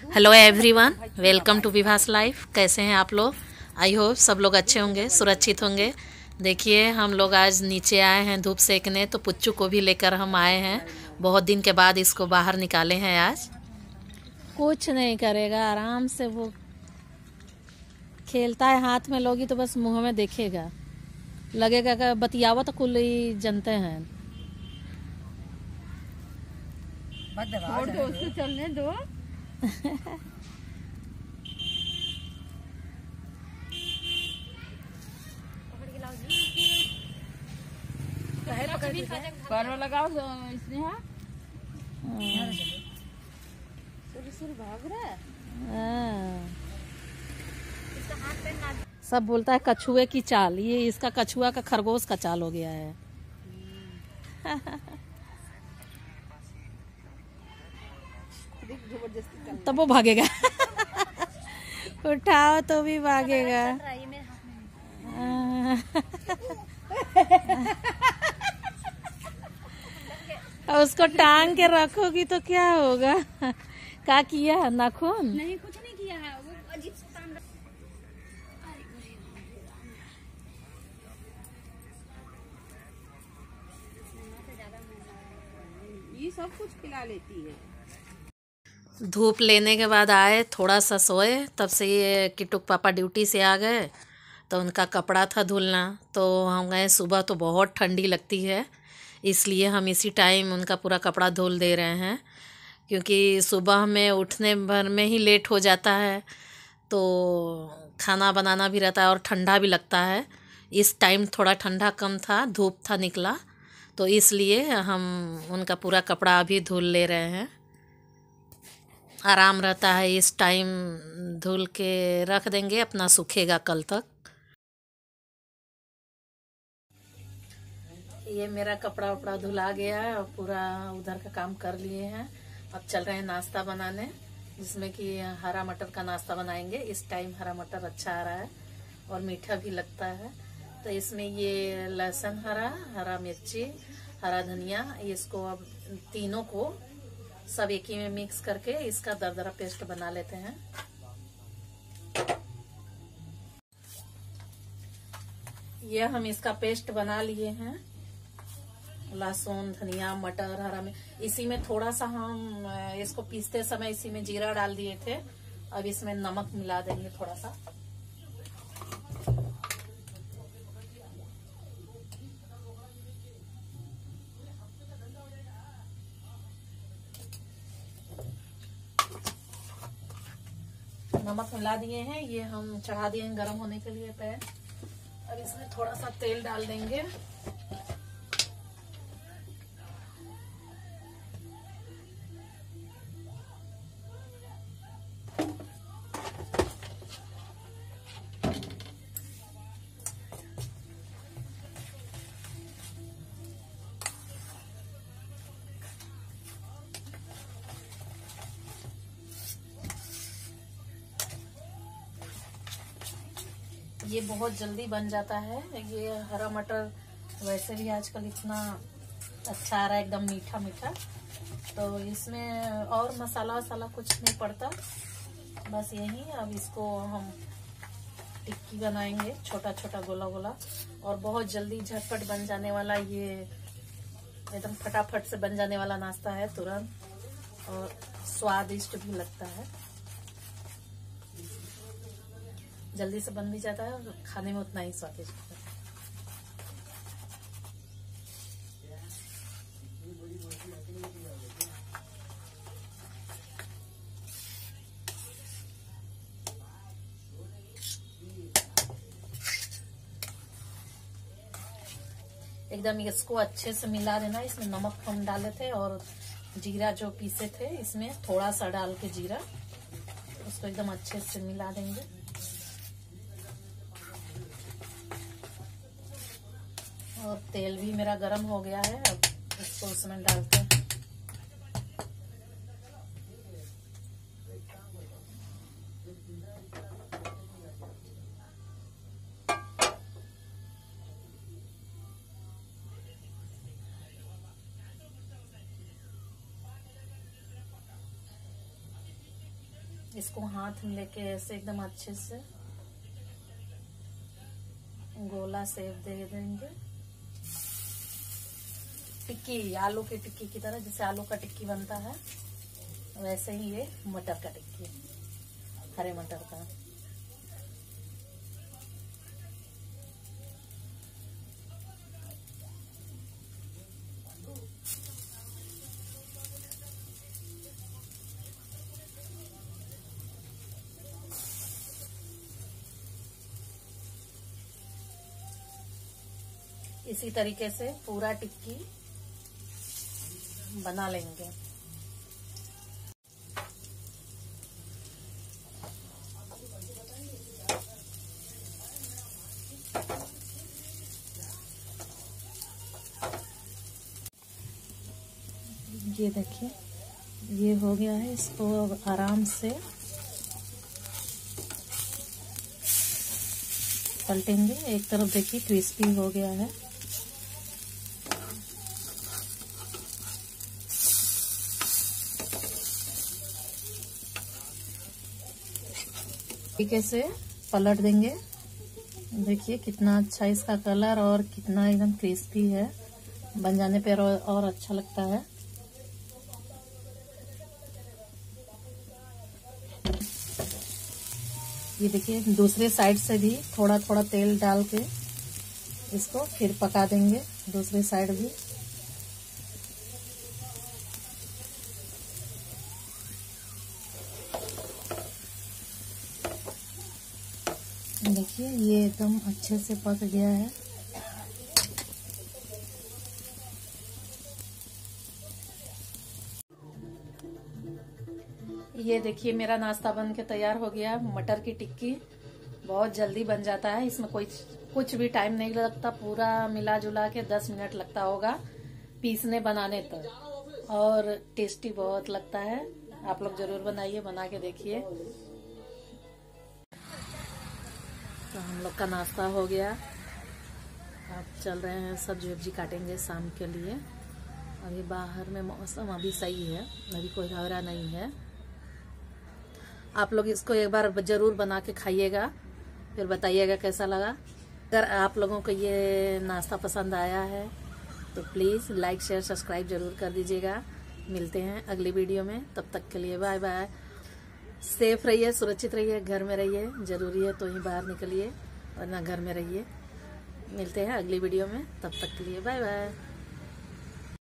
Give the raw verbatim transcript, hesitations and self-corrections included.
Hello everyone, welcome to Vibhas life. कैसे हैं आप लोग? आई होप सब लोग अच्छे होंगे, सुरक्षित होंगे। देखिए, हम लोग आज नीचे आए हैं धूप सेकने, तो पुच्चू को भी लेकर हम आए हैं। बहुत दिन के बाद इसको बाहर निकाले हैं आज। कुछ नहीं करेगा, आराम से वो खेलता है। हाथ में लोगी तो बस मुंह में देखेगा, लगेगा कि बतियावा तो कुल ही जनते हैं। उसको चलने दो। करो लगाओ इसने। हाँ भाग रहा है। सब बोलता है कछुए की चाल, ये इसका कछुआ का खरगोश का चाल हो गया है। तब वो भागेगा। उठाओ तो भी भागेगा। और उसको टांग के रखोगी तो क्या होगा? क्या किया नाखून? नहीं, कुछ नहीं किया है, वो अजीब सा काम। ये सब कुछ खिला लेती है। धूप लेने के बाद आए, थोड़ा सा सोए, तब से ये किटुक पापा ड्यूटी से आ गए, तो उनका कपड़ा था धुलना। तो हम गए सुबह, तो बहुत ठंडी लगती है, इसलिए हम इसी टाइम उनका पूरा कपड़ा धुल दे रहे हैं। क्योंकि सुबह में उठने भर में ही लेट हो जाता है, तो खाना बनाना भी रहता है और ठंडा भी लगता है। इस टाइम थोड़ा ठंडा कम था, धूप था निकला, तो इसलिए हम उनका पूरा कपड़ा अभी धुल ले रहे हैं। आराम रहता है, इस टाइम धुल के रख देंगे, अपना सूखेगा कल तक। ये मेरा कपड़ा वपड़ा धुला गया है और पूरा उधर का काम कर लिए हैं। अब चल रहे हैं नाश्ता बनाने, जिसमें कि हरा मटर का नाश्ता बनाएंगे। इस टाइम हरा मटर अच्छा आ रहा है और मीठा भी लगता है। तो इसमें ये लहसुन हरा, हरा मिर्ची, हरा धनिया, इसको अब तीनों को सब एक ही में मिक्स करके इसका दरदरा पेस्ट बना लेते हैं। ये हम इसका पेस्ट बना लिए हैं। लहसुन, धनिया, मटर, हरा में इसी में थोड़ा सा हम इसको पीसते समय इसी में जीरा डाल दिए थे। अब इसमें नमक मिला देंगे थोड़ा सा। नमक मिला दिए हैं, ये हम चढ़ा दिए हैं गरम होने के लिए पैन। अब इसमें थोड़ा सा तेल डाल देंगे। ये बहुत जल्दी बन जाता है। ये हरा मटर वैसे भी आजकल इतना अच्छा आ रहा है, एकदम मीठा मीठा। तो इसमें और मसाला वसाला कुछ नहीं पड़ता, बस यही। अब इसको हम टिक्की बनाएंगे, छोटा छोटा गोला गोला, और बहुत जल्दी झटपट बन जाने वाला, ये एकदम फटाफट से बन जाने वाला नाश्ता है तुरंत, और स्वादिष्ट भी लगता है। जल्दी से बन भी जाता है और खाने में उतना ही स्वादिष्ट होता है। एकदम इसको अच्छे से मिला देना। इसमें नमक हम डाले थे और जीरा जो पीसे थे इसमें थोड़ा सा डाल के जीरा, उसको एकदम अच्छे से मिला देंगे। और तेल भी मेरा गरम हो गया है, अब इसको उसमें डालते हैं। इसको हाथ में लेके ऐसे एकदम अच्छे से गोला शेप दे देंगे, टिक्की, आलू की टिक्की की तरह। जैसे आलू का टिक्की बनता है वैसे ही ये मटर का टिक्की, हरे मटर का। इसी तरीके से पूरा टिक्की बना लेंगे। ये देखिए ये हो गया है। इसको अब आराम से पलटेंगे। एक तरफ देखिए क्रिस्पी हो गया है। तरीके से पलट देंगे। देखिए कितना अच्छा इसका कलर और कितना एकदम क्रिस्पी है। बन जाने पर और अच्छा लगता है। ये देखिए दूसरे साइड से भी थोड़ा थोड़ा तेल डाल के इसको फिर पका देंगे, दूसरे साइड भी। देखिए ये एकदम अच्छे से पक गया है। ये देखिए मेरा नाश्ता बन के तैयार हो गया। मटर की टिक्की बहुत जल्दी बन जाता है। इसमें कोई कुछ भी टाइम नहीं लगता। पूरा मिला जुला के दस मिनट लगता होगा पीसने बनाने तक। और टेस्टी बहुत लगता है। आप लोग जरूर बनाइए, बना के देखिए। तो हम लोग का नाश्ता हो गया। अब चल रहे हैं, सब्जी वब्जी काटेंगे शाम के लिए। अभी बाहर में मौसम अभी सही है, अभी कोई घबरा नहीं है। आप लोग इसको एक बार जरूर बना के खाइएगा, फिर बताइएगा कैसा लगा। अगर आप लोगों को ये नाश्ता पसंद आया है तो प्लीज़ लाइक शेयर सब्सक्राइब जरूर कर दीजिएगा। मिलते हैं अगली वीडियो में, तब तक के लिए बाय बाय। सेफ रहिए, सुरक्षित रहिए, घर में रहिए। जरूरी है तो ही बाहर निकलिए, वरना घर में रहिए। मिलते हैं अगली वीडियो में, तब तक के लिए बाय बाय।